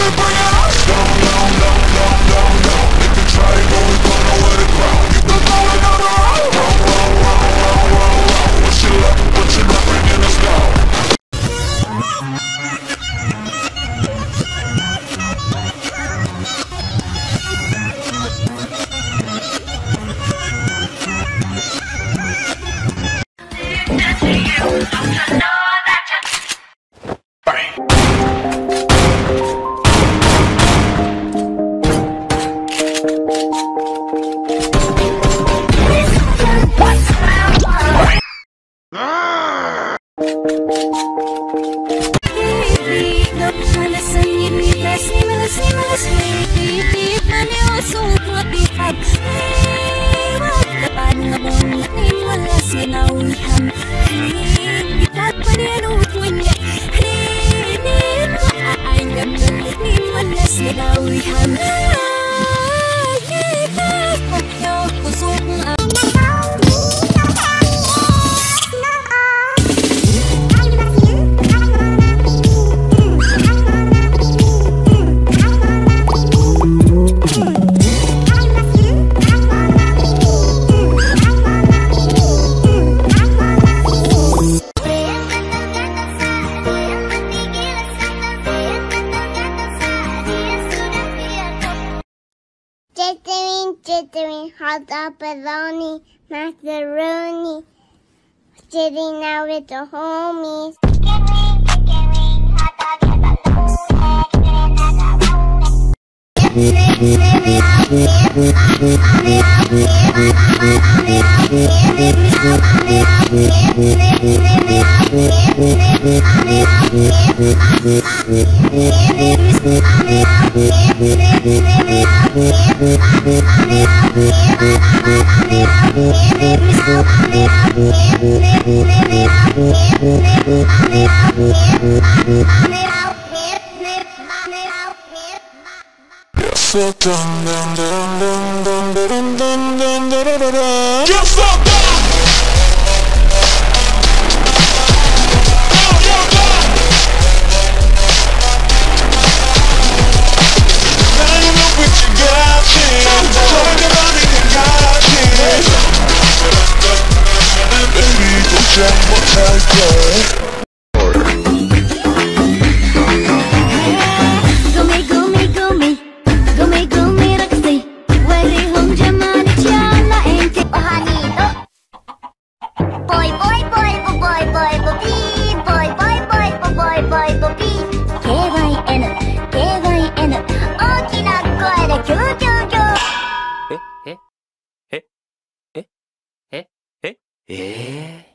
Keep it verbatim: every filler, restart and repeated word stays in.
it, bring it up. Down, down, down, down, down, down. If you try to go, we gonna know where the ground. You can throw it down the road. Round, round, round, round, round, round. What you love, what you love, bringing us down. Jittering, hot pepperoni, macaroni, sitting out with the homies. So dum dum dum dum dum dum dum dum dum dum dum. Get fucked up. Oh, you're done. Now you know what you got, man. Talk about it, you got it. Baby, go check what I got. Eh?